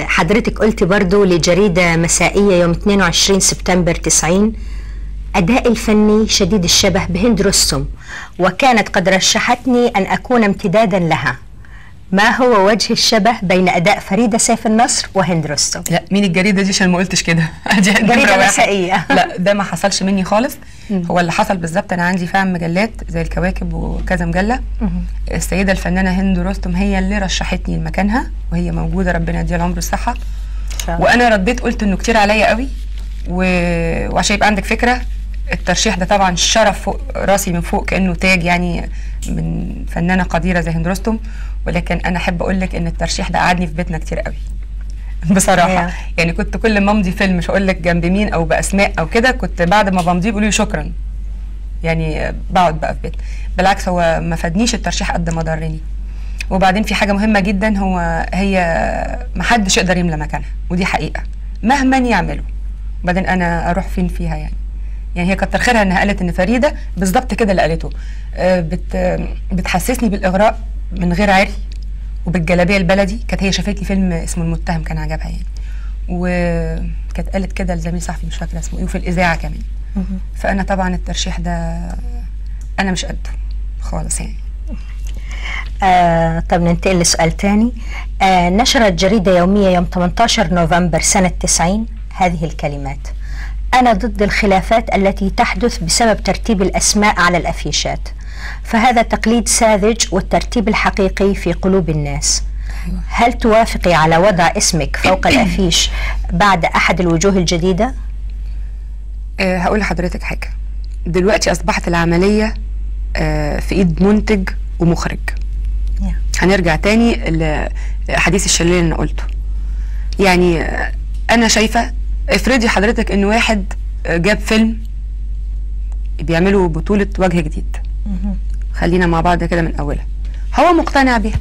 حضرتك قلتي برضو لجريدة مسائية يوم 22 سبتمبر 90: أدائي الفني شديد الشبه بهند رستم، وكانت قد رشحتني أن أكون امتدادا لها. ما هو وجه الشبه بين أداء فريدة سيف النصر وهند رستم؟ لا، مين الجريدة دي عشان ما قلتش كده؟ جريدة مسائية. لا، ده ما حصلش مني خالص. هو اللي حصل بالظبط، أنا عندي فعلا مجلات زي الكواكب وكذا مجلة. السيدة الفنانة هند رستم هي اللي رشحتني لمكانها، وهي موجودة ربنا يديها العمر والصحة. وأنا رديت قلت إنه كتير عليا قوي، وعشان يبقى عندك فكرة، الترشيح ده طبعا شرف فوق راسي من فوق، كأنه تاج يعني من فنانة قديرة زي هند رستم. ولكن انا احب اقول لك ان الترشيح ده قعدني في بيتنا كتير قوي بصراحه. يعني كنت كل ما امضي فيلم، مش هقول لك جنب مين او باسماء او كده، كنت بعد ما بمضيه بيقولوا لي شكرا، يعني بقعد بقى في بيت. بالعكس، هو ما فادنيش الترشيح قد ما ضرني. وبعدين في حاجه مهمه جدا، هي ما حدش يقدر يملى مكانها، ودي حقيقه مهما يعملوا. وبعدين انا اروح فين فيها يعني هي كتر خيرها انها قالت ان فريده بالظبط كده اللي قالته، بتحسسني بالاغراء من غير عري وبالجلابيه البلدي. كانت هي شافت لي فيلم اسمه المتهم كان عجبها يعني، وكانت قالت كده لزميل صحفي مش فاكره اسمه ايه، وفي الاذاعه كمان. فانا طبعا الترشيح ده انا مش قده خالص يعني. طب ننتقل لسؤال تاني. نشرت جريدة يومية يوم 18 نوفمبر سنة 90 هذه الكلمات: أنا ضد الخلافات التي تحدث بسبب ترتيب الأسماء على الأفيشات، فهذا تقليد ساذج والترتيب الحقيقي في قلوب الناس. هل توافقي على وضع اسمك فوق الأفيش بعد أحد الوجوه الجديدة؟ هقول لحضرتك حاجة. دلوقتي أصبحت العملية في إيد منتج ومخرج. هنرجع تاني لحديث الشلال اللي أنا قلته. يعني أنا شايفة، افرضي حضرتك إن واحد جاب فيلم بيعملوا بطولة وجه جديد، خلينا مع بعض كده من أولها، هو مقتنع بيها،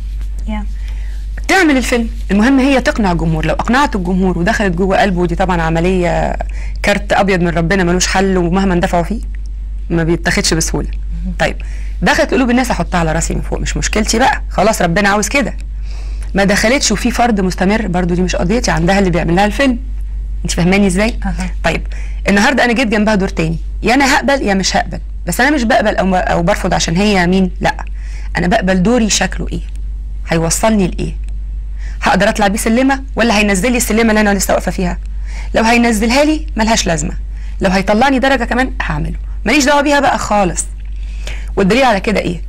تعمل الفيلم. المهم هي تقنع الجمهور. لو أقنعت الجمهور ودخلت جوه قلبه، ودي طبعا عملية كارت أبيض من ربنا ملوش حل، ومهما اندفعوا فيه ما بيتاخدش بسهولة. طيب دخلت قلوب الناس، أحطها على راسي من فوق، مش مشكلتي بقى، خلاص ربنا عاوز كده. ما دخلتش وفي فرد مستمر، برضو دي مش قضيتي، عندها اللي بيعمل لها الفيلم. انت فاهماني ازاي؟ طيب النهارده انا جيت جنبها دور تاني، يا انا هقبل يا مش هقبل. بس انا مش بقبل او برفض عشان هي مين، لا، انا بقبل دوري شكله ايه، هيوصلني لايه، هقدر اطلع بيه سلمه ولا هينزل لي السلمه اللي انا لسه واقفه فيها. لو هينزلها لي ملهاش لازمه، لو هيطلعني درجه كمان هعمله، ماليش دعوه بيها بقى خالص. والدليل على كده ايه؟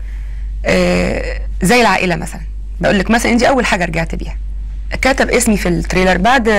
زي العائله مثلا، بقول لك مثلا دي اول حاجه رجعت بيها، كتب اسمي في التريلر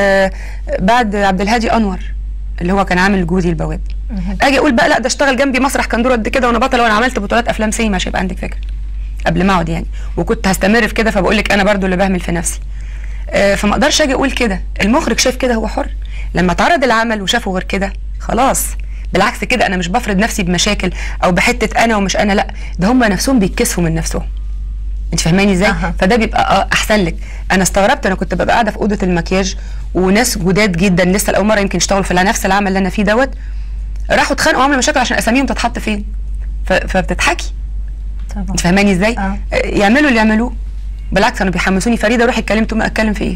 بعد عبد الهادي انور اللي هو كان عامل جودي البواب. اجي اقول بقى لا، ده اشتغل جنبي مسرح كان دوره قد كده وانا بطله، وانا عملت بطولات افلام سينما، عشان يبقى عندك فكره قبل ما اقعد يعني، وكنت هستمر في كده. فبقول لك انا برضو اللي بهمل في نفسي. فما اقدرش اجي اقول كده. المخرج شاف كده، هو حر. لما اتعرض العمل وشافه غير كده خلاص. بالعكس كده، انا مش بفرض نفسي بمشاكل او بحته انا ومش انا، لا، ده هم نفسهم بيتكسفوا من نفسهم. انت فاهماني ازاي؟ فده بيبقى احسن لك. انا استغربت، انا كنت ببقى قاعده في اوضه المكياج وناس جداد جدا لسه لاول مره يمكن يشتغلوا في نفس العمل اللي انا فيه دوت، راحوا اتخانقوا وعملوا مشاكل عشان اساميهم تتحط فين. فبتضحكي طبعا. انت فاهماني ازاي؟ يعملوا اللي يعملوه. بالعكس كانوا بيحمسوني، فريده روحي اتكلمت، ما اتكلم في ايه؟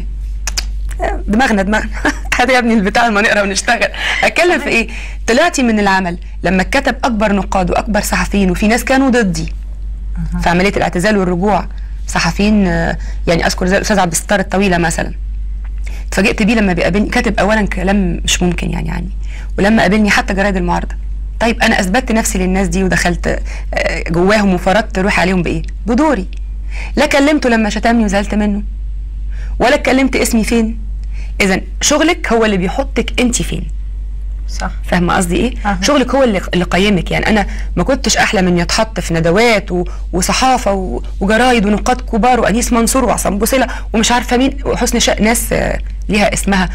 دماغنا هذا يا ابني البتاع ما نقرا ونشتغل، اتكلم في ايه؟ طلعتي من العمل لما اتكتب اكبر نقاد واكبر صحفيين، وفي ناس كانوا ضدي في عمليه الاعتزال والرجوع، صحفيين يعني اذكر زي الاستاذ عبد الستار الطويله مثلا، اتفاجئت بيه لما بيقابلني، كاتب اولا كلام مش ممكن يعني ولما قابلني حتى جرايد المعارضه. طيب انا اثبتت نفسي للناس دي ودخلت جواهم وفرضت روحي عليهم بايه؟ بدوري. لا كلمته لما شتمني وزعلت منه، ولا اتكلمت اسمي فين. اذا شغلك هو اللي بيحطك انت فين. صح. فاهمه قصدي ايه؟ شغلك هو اللي قيمك. يعني انا ما كنتش احلى من يتحط في ندوات وصحافه وجرايد ونقاد كبار وانيس منصور وعصام بوسيله ومش عارفه مين وحسن ناس ليها اسمها،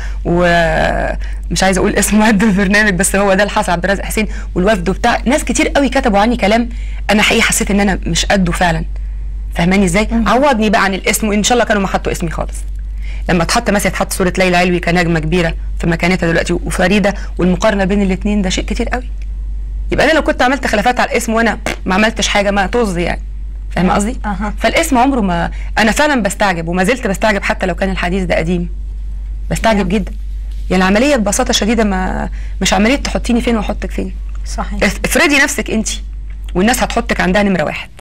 ومش عايزه اقول اسم مؤدي البرنامج بس هو ده الحسن عبد الرازق حسين والوفد وبتاع، ناس كتير قوي كتبوا عني كلام انا حقيقي حسيت ان انا مش قده فعلا. فاهماني ازاي؟ عوضني بقى عن الاسم، وان شاء الله كانوا ما حطوا اسمي خالص. لما اتحط مثلا اتحط صوره ليلى علوي كنجمه كبيره في مكانتها دلوقتي وفريده، والمقارنه بين الاثنين ده شيء كتير قوي. يبقى انا لو كنت عملت خلافات على الاسم وانا ما عملتش حاجه ما طز يعني. فاهمه قصدي؟ فالاسم عمره ما، انا فعلا بستعجب وما زلت بستعجب حتى لو كان الحديث ده قديم. بستعجب جدا. يعني العمليه ببساطه شديده مش عمليه تحطيني فين واحطك فين. صحيح. افرضي نفسك انت والناس هتحطك عندها نمره 1.